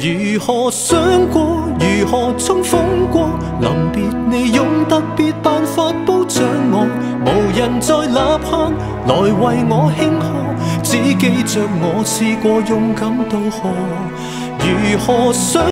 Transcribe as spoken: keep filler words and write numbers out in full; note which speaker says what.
Speaker 1: 如何想过，如何冲锋过？临别你用特别办法褒奖我，无人再呐喊来为我庆贺，只记着我试过勇敢渡河。如何想？